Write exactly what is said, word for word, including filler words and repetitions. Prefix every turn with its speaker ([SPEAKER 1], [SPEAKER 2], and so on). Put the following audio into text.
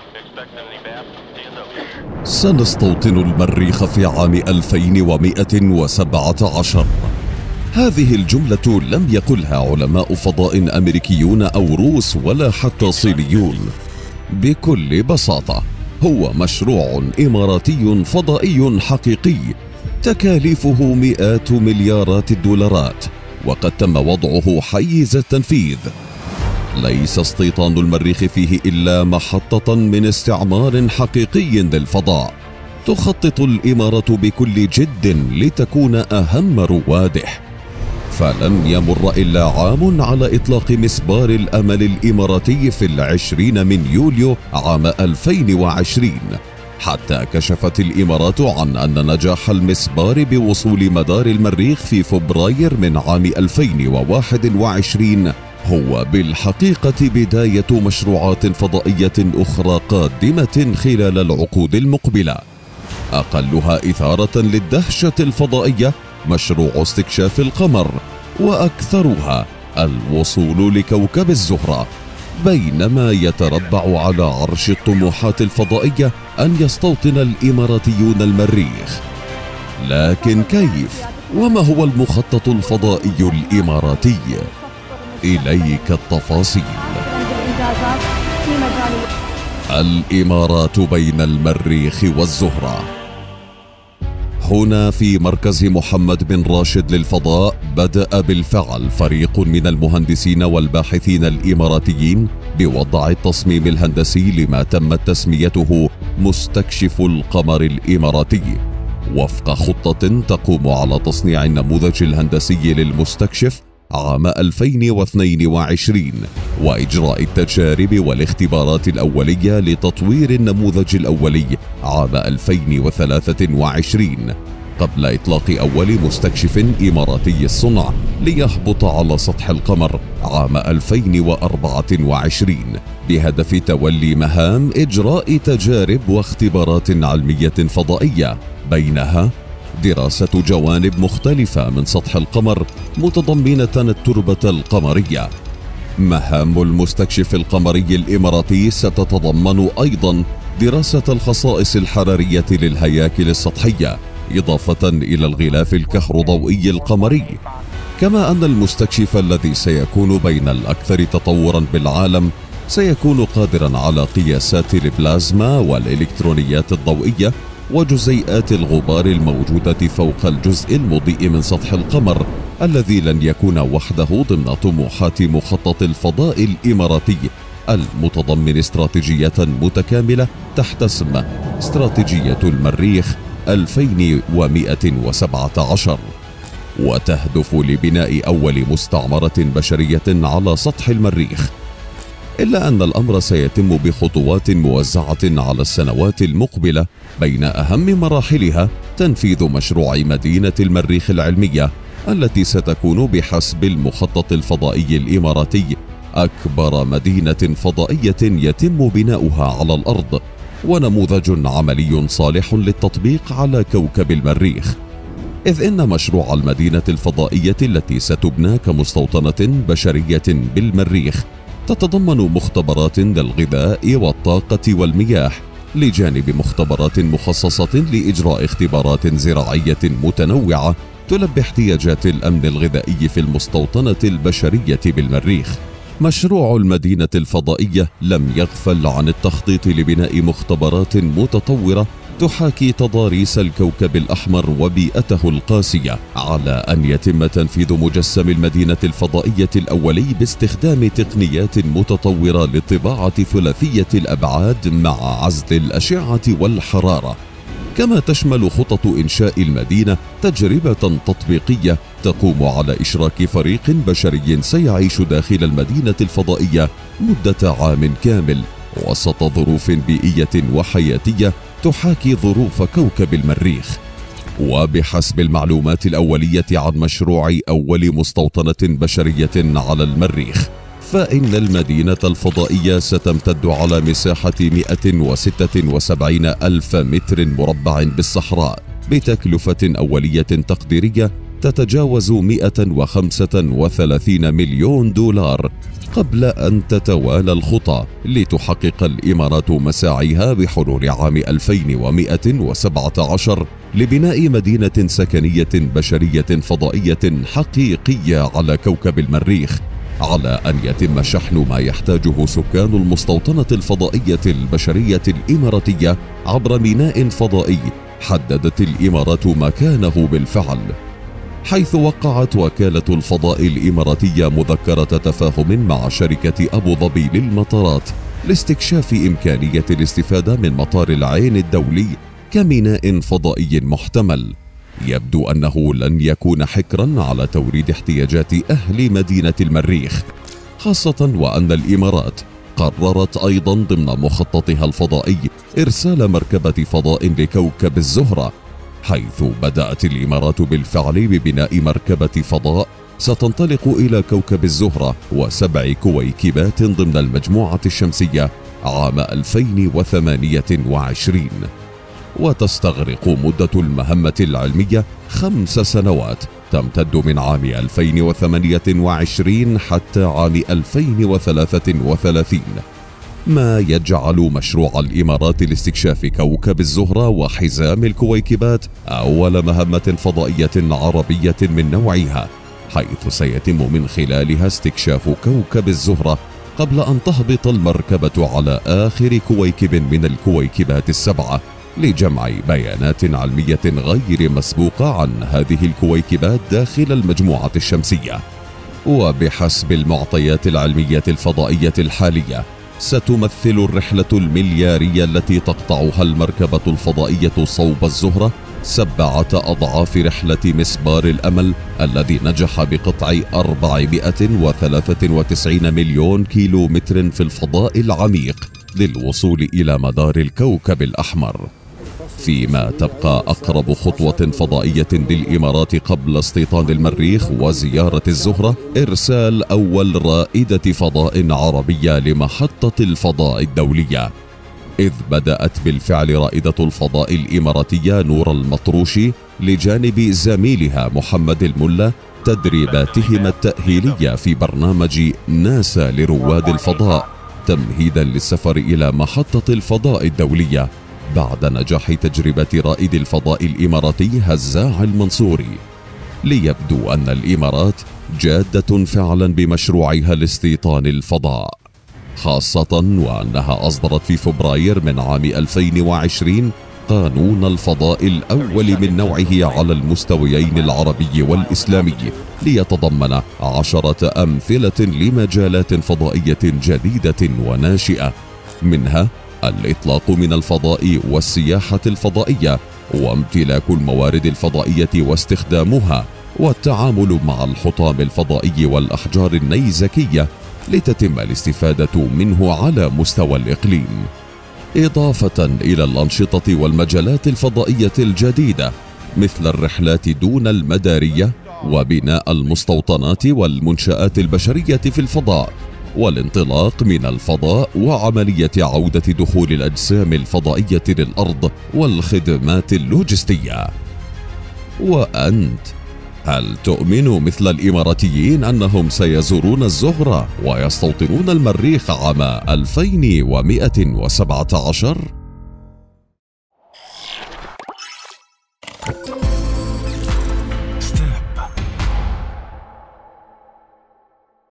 [SPEAKER 1] سنستوطن المريخ في عام ألفين ومئة وسبعة عشر. هذه الجملة لم يقلها علماء فضاء أمريكيون أو روس ولا حتى صينيون. بكل بساطة هو مشروع إماراتي فضائي حقيقي تكاليفه مئات مليارات الدولارات، وقد تم وضعه حيز التنفيذ. ليس استيطان المريخ فيه إلا محطة من استعمار حقيقي للفضاء. تخطط الإمارة بكل جد لتكون أهم رواده. فلم يمر إلا عام على إطلاق مسبار الأمل الإماراتي في العشرين من يوليو عام ألفين وعشرين، حتى كشفت الإمارات عن أن نجاح المسبار بوصول مدار المريخ في فبراير من عام ألفين وواحد وعشرين هو بالحقيقة بداية مشروعات فضائية أخرى قادمة خلال العقود المقبلة. أقلها إثارة للدهشة الفضائية مشروع استكشاف القمر، وأكثرها الوصول لكوكب الزهرة، بينما يتربع على عرش الطموحات الفضائية أن يستوطن الإماراتيون المريخ. لكن كيف؟ وما هو المخطط الفضائي الإماراتي؟ إليك التفاصيل. الإمارات بين المريخ والزهرة. هنا في مركز محمد بن راشد للفضاء بدأ بالفعل فريق من المهندسين والباحثين الإماراتيين بوضع التصميم الهندسي لما تمت تسميته مستكشف القمر الإماراتي، وفق خطة تقوم على تصنيع النموذج الهندسي للمستكشف عام ألفين واثنين وعشرين وإجراء التجارب والاختبارات الأولية لتطوير النموذج الأولي عام ألفين وثلاثة وعشرين، قبل إطلاق أول مستكشف إماراتي الصنع ليهبط على سطح القمر عام ألفين وأربعة وعشرين، بهدف تولي مهام إجراء تجارب واختبارات علمية فضائية، بينها دراسة جوانب مختلفة من سطح القمر متضمنة التربة القمرية. مهام المستكشف القمري الإماراتي ستتضمن أيضا دراسة الخصائص الحرارية للهياكل السطحية، إضافة إلى الغلاف الكهروضوئي القمري. كما أن المستكشف الذي سيكون بين الأكثر تطورا بالعالم سيكون قادرا على قياسات البلازما والإلكترونيات الضوئية وجزيئات الغبار الموجودة فوق الجزء المضيء من سطح القمر، الذي لن يكون وحده ضمن طموحات مخطط الفضاء الإماراتي المتضمن استراتيجية متكاملة تحت اسم استراتيجية المريخ ألفين ومئة وسبعة عشر، وتهدف لبناء أول مستعمرة بشرية على سطح المريخ. إلا أن الأمر سيتم بخطوات موزعة على السنوات المقبلة، بين أهم مراحلها تنفيذ مشروع مدينة المريخ العلمية، التي ستكون بحسب المخطط الفضائي الإماراتي أكبر مدينة فضائية يتم بناؤها على الأرض، ونموذج عملي صالح للتطبيق على كوكب المريخ. إذ إن مشروع المدينة الفضائية التي ستبنى كمستوطنة بشرية بالمريخ تتضمن مختبرات للغذاء والطاقة والمياه، لجانب مختبرات مخصصة لإجراء اختبارات زراعية متنوعة تلبي احتياجات الأمن الغذائي في المستوطنة البشرية بالمريخ. مشروع المدينة الفضائية لم يغفل عن التخطيط لبناء مختبرات متطورة تحاكي تضاريس الكوكب الأحمر وبيئته القاسية، على أن يتم تنفيذ مجسم المدينة الفضائية الأولي باستخدام تقنيات متطورة للطباعة ثلاثية الأبعاد مع عزل الأشعة والحرارة. كما تشمل خطط إنشاء المدينة تجربة تطبيقية تقوم على إشراك فريق بشري سيعيش داخل المدينة الفضائية مدة عام كامل وسط ظروف بيئية وحياتية تحاكي ظروف كوكب المريخ. وبحسب المعلومات الأولية عن مشروع أول مستوطنة بشرية على المريخ، فإن المدينة الفضائية ستمتد على مساحة مئة وستة وسبعين ألف متر مربع بالصحراء، بتكلفة أولية تقديرية تتجاوز مئة وخمسة وثلاثين مليون دولار، قبل أن تتوالى الخطى لتحقق الإمارات مساعيها بحلول عام ألفين ومئة وسبعة عشر لبناء مدينة سكنية بشرية فضائية حقيقية على كوكب المريخ، على أن يتم شحن ما يحتاجه سكان المستوطنة الفضائية البشرية الإماراتية عبر ميناء فضائي حددت الإمارات مكانه بالفعل، حيث وقعت وكالة الفضاء الإماراتية مذكرة تفاهم مع شركة أبو ظبي للمطارات لاستكشاف إمكانية الاستفادة من مطار العين الدولي كميناء فضائي محتمل. يبدو أنه لن يكون حكرا على توريد احتياجات أهل مدينة المريخ، خاصة وأن الإمارات قررت أيضا ضمن مخططها الفضائي إرسال مركبة فضاء لكوكب الزهرة، حيث بدأت الإمارات بالفعل ببناء مركبة فضاء ستنطلق إلى كوكب الزهرة وسبع كويكبات ضمن المجموعة الشمسية عام ألفين وثمانية وعشرين، وتستغرق مدة المهمة العلمية خمس سنوات تمتد من عام ألفين وثمانية وعشرين حتى عام ألفين وثلاثة وثلاثين، ما يجعل مشروع الإمارات لاستكشاف كوكب الزهرة وحزام الكويكبات أول مهمة فضائية عربية من نوعها، حيث سيتم من خلالها استكشاف كوكب الزهرة قبل أن تهبط المركبة على آخر كويكب من الكويكبات السبعة لجمع بيانات علمية غير مسبوقة عن هذه الكويكبات داخل المجموعة الشمسية. وبحسب المعطيات العلمية الفضائية الحالية، ستمثل الرحلة المليارية التي تقطعها المركبة الفضائية صوب الزهرة سبعة أضعاف رحلة مسبار الأمل الذي نجح بقطع أربعمئة وثلاثة وتسعين مليون كيلو متر في الفضاء العميق للوصول إلى مدار الكوكب الأحمر. فيما تبقى أقرب خطوة فضائية للإمارات قبل استيطان المريخ وزيارة الزهرة إرسال أول رائدة فضاء عربية لمحطة الفضاء الدولية، إذ بدأت بالفعل رائدة الفضاء الإماراتية نور المطروشي لجانب زميلها محمد الملا تدريباتهما التأهيلية في برنامج ناسا لرواد الفضاء تمهيدا للسفر إلى محطة الفضاء الدولية بعد نجاح تجربة رائد الفضاء الإماراتي هزاع المنصوري. ليبدو أن الإمارات جادة فعلا بمشروعها لاستيطان الفضاء، خاصة وأنها أصدرت في فبراير من عام ألفين وعشرين قانون الفضاء الأول من نوعه على المستويين العربي والإسلامي، ليتضمن عشرة أمثلة لمجالات فضائية جديدة وناشئة، منها الإطلاق من الفضاء والسياحة الفضائية وامتلاك الموارد الفضائية واستخدامها والتعامل مع الحطام الفضائي والأحجار النيزكية لتتم الاستفادة منه على مستوى الإقليم، إضافة إلى الأنشطة والمجالات الفضائية الجديدة مثل الرحلات دون المدارية وبناء المستوطنات والمنشآت البشرية في الفضاء والانطلاق من الفضاء وعملية عودة دخول الأجسام الفضائية للأرض والخدمات اللوجستية. وأنت هل تؤمن مثل الإماراتيين أنهم سيزورون الزهرة ويستوطنون المريخ عام ألفين ومئة وسبعة عشر؟